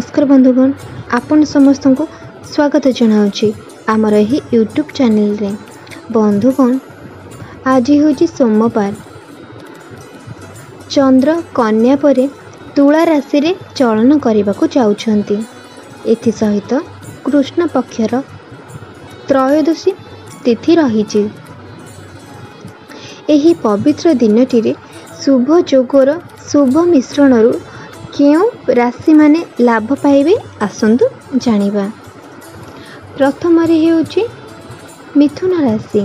नमस्कार बंधुगण, आपण समस्त को स्वागत जनाऊँगी आमर यही यूट्यूब चैनल रे। बंधुगण, आज हूँ सोमवार। चंद्र कन्या परे तुला राशि रे चलन करने को जाउछंती। एथि सहित कृष्ण पक्षर त्रयोदशी तिथि रही। एही पवित्र दिनटी रे शुभ जोगर शुभ मिश्रण क्यों राशि माने लाभ पाइबे आसंतु जानिबा। प्रथम हेउची मिथुन राशि।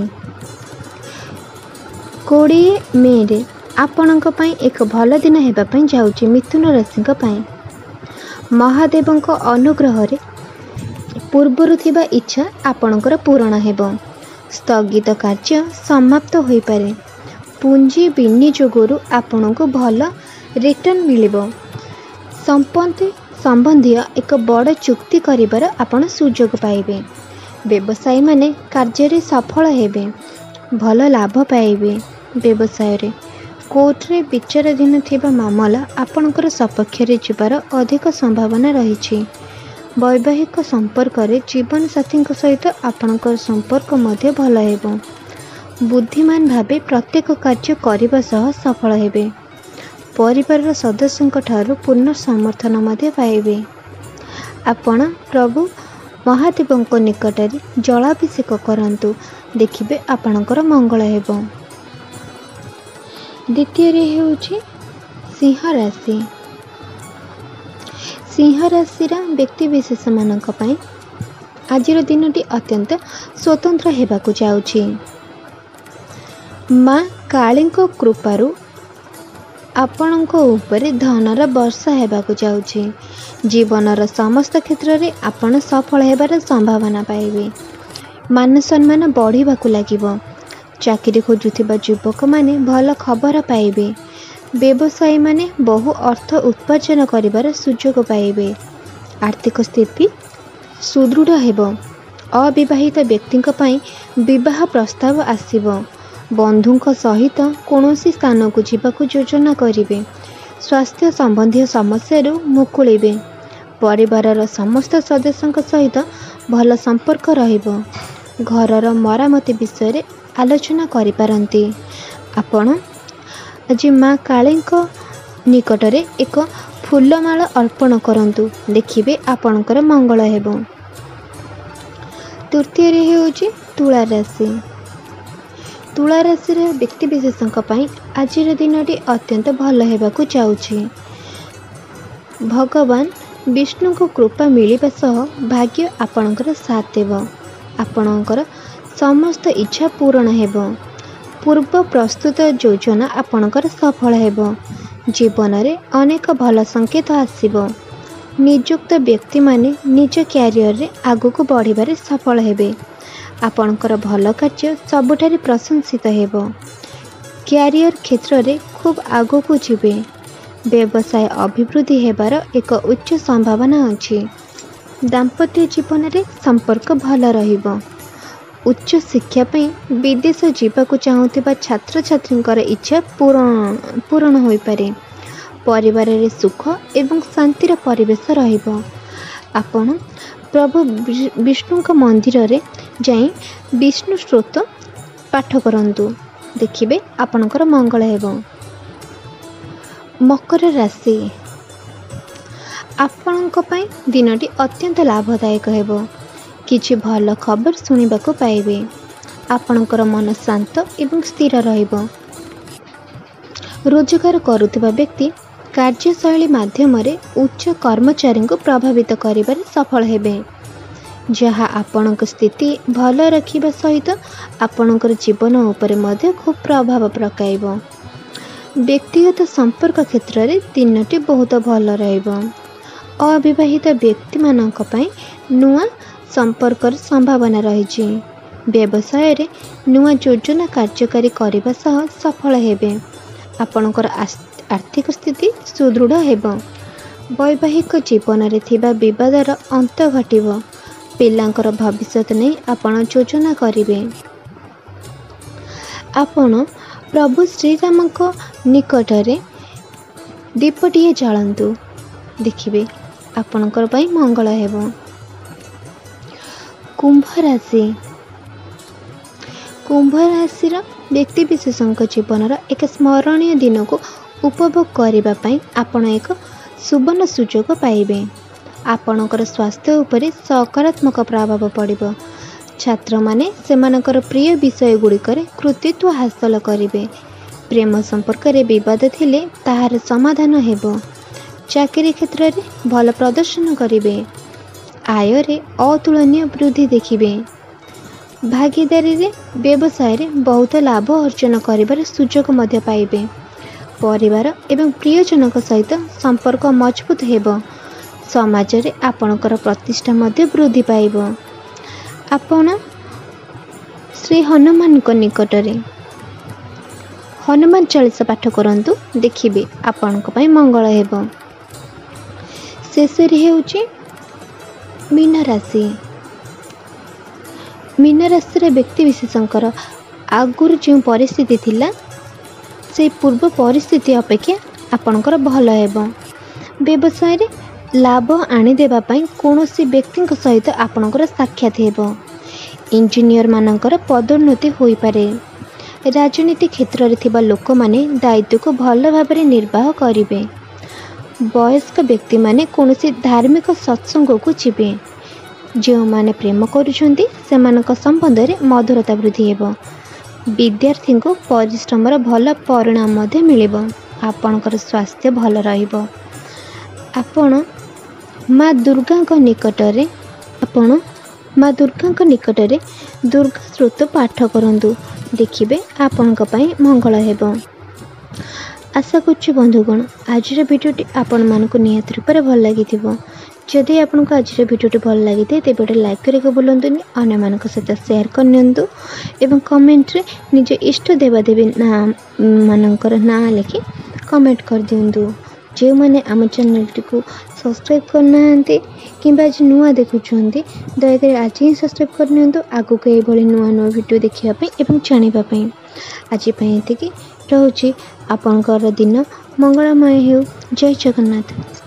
20 मे रे आपणक पई एक भल दिन हेबा पई जाउची। मिथुन राशिक पई महादेवक अनुग्रह रे पूर्वरु थिबा इच्छा आपणकर पूर्ण हेबो। स्थगित कार्य समाप्त होई पारे। पूंजी विनियोगरु आपणको भल रिटर्न मिलिबो। संबंधी एक बड़ चुक्ति करिबार आपण सुयोग पाइबे। व्यवसायी माने कार्य रे सफल हेबे। भल लाभ पाइबे। व्यवसाय रे कोर्ट रे विचाराधीन थिबा मामला आपणकर सपक्ष रे जिबार अधिक संभावना रही। वैवाहिक संपर्क रे जीवन साथी सहित आपणकर संपर्क मध्य भल हेबो। बुद्धिमान भावे प्रत्येक कार्य करिबा सह सफल हेबे। परिवार सदस्यों ठारू पूर्ण समर्थन मध्य पाइबे। आपण प्रभु महादेवों निकट रे जलाभिषेक करंतु, देखिबे आपणकर मंगल हेबो। द्वितीय रे हेउची सिंह राशि। सिंह राशि व्यक्ति विशेष मानक पई आजिर दिनटी अत्यंत स्वतंत्र हेबाकु जाउची। माँ कालीको कृपारु आपणको उपरे धनर वर्षा हेबाकु जाउची। जीवनर समस्त क्षेत्र रे आपण सफल हेबार संभावना पाइबे। मान सम्मान बढ़िबाकु लागिबो। चाकरी खोजुथिबा युवक माने भल खबर पाइबे। व्यवसायी माने बहु अर्थ उत्पादन करिबार सुयोग पाइबे। आर्थिक स्थिति सुदृढ़ हेबो। अविवाहित व्यक्तिक पई विवाह प्रस्ताव आसीबो। बंधुक सहित कौनसी स्थान को जीवाकु योजना करिवे। स्वास्थ्य संबंधी समस्या मुकुलिबे। परिवारर समस्त सदस्यों सहित भल संपर्क रहिबो। घरर मरामती विषय रे आलोचना करि पारंती। आपण आज माँ कालीक निकट रे एक फूलमाला अर्पण करंतु, देखिबे आपणकर मंगल हेबो। तृतीय रे हेउची तुला राशि। तुला राशि व्यक्ति विशेषों आजिर दिनटी अत्यंत भल हेबाकु जाउछि। भगवान विष्णु को कृपा मिलिबा सह भाग्य आपणकर साथ देबो। आपणकर समस्त इच्छा पूर्ण हेबो। पूर्व प्रस्तुत योजना आपणकर सफल हेबो। जीवन रे अनेक भल संकेत आसीबो। नियुक्त व्यक्ति माने निज क्यारियर रे आगु को बढ़िबारे सफल हेबे। आपणकर भल कार्य सबुठारे प्रशंसित हेबो। क्यारियर क्षेत्र रे खूब आगो को जिबे। व्यवसाय अभिवृद्धि हेबार एक उच्च संभावना अछि। दाम्पत्य जीवन रे संपर्क भल रहिबो। उच्च शिक्षा पई विदेश जीवाकु चाहुथिबा छात्र छात्रींकर इच्छा पूर्ण होई पारे। परिवार रे सुख एवं शांतिर परिवेश रहिबो। आपण प्रभु विष्णु मंदिर रे जाई विष्णु स्तोत्र पाठ करंतु, देखिबे आपणकर मंगल हेबो। मकर राशि। आपणक पई दिनटी अत्यंत लाभदायक हेबो। किछि भल खबर सुनिबाकु पाइबे। आपणकर मन शांत एवं स्थिर रहिबो। रोजगार करुथिबा व्यक्ति कार्यशैली माध्यम रे उच्च कर्मचारी को प्रभावित करिबार सफल हेबे। जहा आपणक स्थिति भल रखिबा सहित आपणकर जीवन उपरे मध्य खूब प्रभाव पकाइबो। व्यक्तिगत संपर्क क्षेत्र रे दिनटी बहुत भल रहइबो। अविवाहित व्यक्ति मानक पई नुआ संपर्कर संभावना रहिछि। व्यवसाय रे नुआ योजना कार्यकारी करिबा सह सफल हेबे। आपणकर आर्थिक स्थिति सुदृढ़ हेबो। वैवाहिक जीवन रे थिबा विवादर अंत घटिबो। पिलांकर भविष्य नहीं आपण योजना करिवे। आपण प्रभु श्रीराम को निकट रे दीपटिए जलांतु, देखिबे ଆପଣଙ୍କର ପାଇଁ ମଙ୍ଗଳ ହେବ। କୁମ୍ଭରାଶି। କୁମ୍ଭରାଶିର ବ୍ୟକ୍ତିବିଶେଷଙ୍କ ଜୀବନର ଏକ ସ୍ମରଣୀୟ ଦିନକୁ ଉପଭୋଗ କରିବା ପାଇଁ ଆପଣ ଏକ ସୁବର୍ଣ୍ଣ ସୁଯୋଗ ପାଇବେ। ଆପଣଙ୍କର ସ୍ୱାସ୍ଥ୍ୟ ଉପରେ ସକାରାତ୍ମକ ପ୍ରଭାବ ପଡ଼ିବ। ଛାତ୍ରମାନେ ସେମାନଙ୍କର ପ୍ରିୟ ବିଷୟ ଗୁଡ଼ିକରେ କୃତିତ୍ୱ ହାସଲ କରିବେ। ପ୍ରେମ ସମ୍ପର୍କରେ ବିବାଦ ଥିଲେ ତାହାର ସମାଧାନ ହେବ। ଚାକିରି କ୍ଷେତ୍ରରେ ଭଲ ପ୍ରଦର୍ଶନ କରିବେ। ଆୟରେ ଅତୁଳନୀୟ ବୃଦ୍ଧି ଦେଖିବେ। ଭାଗିଦାରୀରେ ବ୍ୟବସାୟରେ ବହୁତ ଲାଭ ଅର୍ଜନ କରିବାର ସୁଯୋଗ ମଧ୍ୟ ପାଇବେ। ପରିବାର ଏବଂ ପ୍ରିୟଜନଙ୍କ ସହିତ ସମ୍ପର୍କ ମଜବୁତ ହେବ। ସମାଜରେ ଆପଣଙ୍କର ପ୍ରତିଷ୍ଠା ମଧ୍ୟ ବୃଦ୍ଧି ପାଇବ। ଆପଣ ଶ୍ରୀ ହନୁମାନଙ୍କ ନିକଟରେ ହନୁମାନ ଚାଳିଶା ପାଠ କରନ୍ତୁ, ଦେଖିବେ ଆପଣଙ୍କ ପାଇଁ ମଙ୍ଗଳ ହେବ। ଶେଷରେ ହେଉଛି ମୀନରାଶି। ମୀନରାଶିର ବ୍ୟକ୍ତିବିଶେଷଙ୍କର ଆଗରୁ ଯେଉଁ ପରିସ୍ଥିତି ଥିଲା ସେହି ପୂର୍ବ ପରିସ୍ଥିତି ଅପେକ୍ଷା ଆପଣଙ୍କର ଭଲ ହେବ। ବ୍ୟବସାୟରେ ଲାଭ ଆଣିଦେବା ପାଇଁ କୌଣସି ବ୍ୟକ୍ତିଙ୍କ ସହିତ ଆପଣଙ୍କର ସାକ୍ଷାତ ହେବ। ଇଞ୍ଜିନିୟର ମାନଙ୍କର ପଦୋନ୍ନତି ହୋଇପାରେ। ରାଜନୀତି କ୍ଷେତ୍ରରେ ଥିବା ଲୋକମାନେ ଦାୟିତ୍ୱକୁ ଭଲ ଭାବରେ ନିର୍ବାହ କରିବେ। ବୟସ୍କ ବ୍ୟକ୍ତିମାନେ କୌଣସି ଧାର୍ମିକ ସତ୍ସଙ୍ଗକୁ ଯିବେ। ଯେଉଁମାନେ ପ୍ରେମ କରୁଛନ୍ତି ସେମାନଙ୍କ ସମ୍ବନ୍ଧରେ ମଧୁରତା ବୃଦ୍ଧି ହେବ। ବିଦ୍ୟାର୍ଥୀଙ୍କୁ ପରିଶ୍ରମର ଭଲ ପରିଣାମ ମଧ୍ୟ ମିଳିବ। ଆପଣଙ୍କର ସ୍ୱାସ୍ଥ୍ୟ ଭଲ ରହିବ। ଆପଣ ମା ଦୁର୍ଗାଙ୍କ ନିକଟରେ ଦୁର୍ଗା ସ୍ତୋତ୍ର ପାଠ କରନ୍ତୁ, ଦେଖିବେ ଆପଣଙ୍କ ପାଇଁ ମଙ୍ଗଳ ହେବ। ଆଶା କରୁଛି ବନ୍ଧୁଗଣ ଆଜିର ଭିଡ଼ିଓଟି ଆପଣମାନଙ୍କୁ ନିହାତି ରୂପରେ ଭଲ ଲାଗିଥିବ। ଯଦି ଆପଣଙ୍କୁ ଆଜିର ଭିଡ଼ିଓଟି ଭଲ ଲାଗିଥାଏ ତେବେ ଗୋଟେ ଲାଇକ୍ କରିବାକୁ ଭୁଲନ୍ତୁନି। ଅନ୍ୟମାନଙ୍କ ସହିତ ସେୟାର କରିନିଅନ୍ତୁ ଏବଂ କମେଣ୍ଟରେ ନିଜ ଇଷ୍ଟ ଦେବାଦେବୀ ମାନଙ୍କର ନାଁ ଲେଖି କମେଣ୍ଟ କରିଦିଅନ୍ତୁ। ଯେଉଁମାନେ ଆମ ଚ୍ୟାନେଲଟିକୁ ସବସ୍କ୍ରାଇବ୍ କରିନାହାନ୍ତି କିମ୍ବା ଆଜି ନୂଆ ଦେଖୁଛନ୍ତି ଦୟାକରି ଆଜି ହିଁ ସବସ୍କ୍ରାଇବ୍ କରିନିଅନ୍ତୁ, ଆଗକୁ ଏଇଭଳି ନୂଆ ନୂଆ ଭିଡ଼ିଓ ଦେଖିବା ପାଇଁ ଏବଂ ଜାଣିବା ପାଇଁ। ଆଜି ପାଇଁ ଏତିକି ରହୁଛି। ଆପଣଙ୍କର ଦିନ ମଙ୍ଗଳମୟ ହେଉ। ଜୟ ଜଗନ୍ନାଥ।